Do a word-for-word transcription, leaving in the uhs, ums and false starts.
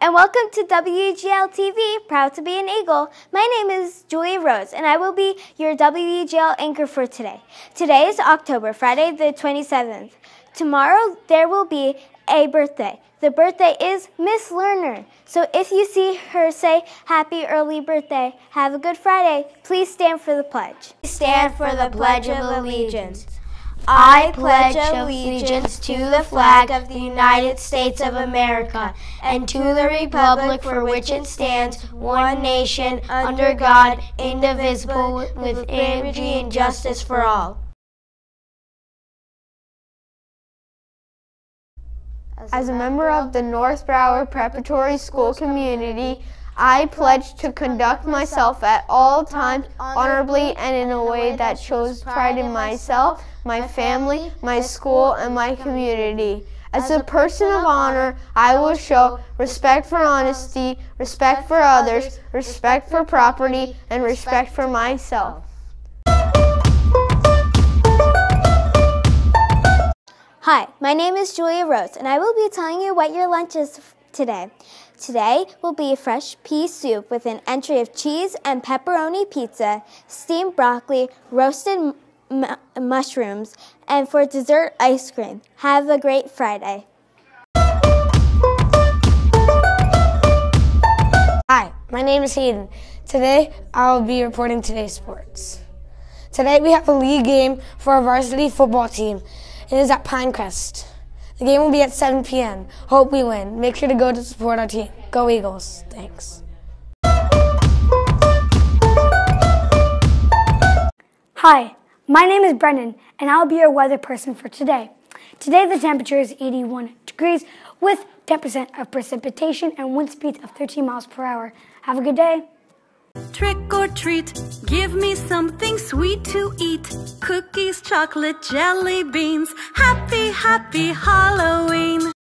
and welcome to W E G L T V, proud to be an Eagle. My name is Julia Rose, and I will be your W E G L anchor for today. Today is October, Friday the twenty-seventh. Tomorrow there will be a birthday. The birthday is Miss Lerner. So if you see her, say, happy early birthday, have a good Friday. Please stand for the pledge. Stand for the Pledge of Allegiance. I pledge allegiance to the flag of the United States of America and to the republic for which it stands, one nation, under God, indivisible, with liberty and justice for all. As a member of the North Broward Preparatory School community, I pledge to conduct myself at all times honorably and in a way that shows pride in myself, my family, my school, and my community. As a person of honor, I will show respect for honesty, respect for others, respect for property, and respect for myself. Hi, my name is Julia Rose, and I will be telling you what your lunch is today. Today will be fresh pea soup with an entry of cheese and pepperoni pizza, steamed broccoli, roasted m mushrooms, and for dessert, ice cream. Have a great Friday. Hi, my name is Hayden. Today, I will be reporting today's sports. Today, we have a league game for our varsity football team. It is at Pinecrest. The game will be at seven p m Hope we win. Make sure to go to support our team. Go Eagles. Thanks. Hi, my name is Brendan, and I'll be your weather person for today. Today the temperature is eighty-one degrees with ten percent of precipitation and wind speeds of thirteen miles per hour. Have a good day. Trick or treat, give me something sweet to eat. Cookies, chocolate, jelly beans. Happy, happy Halloween.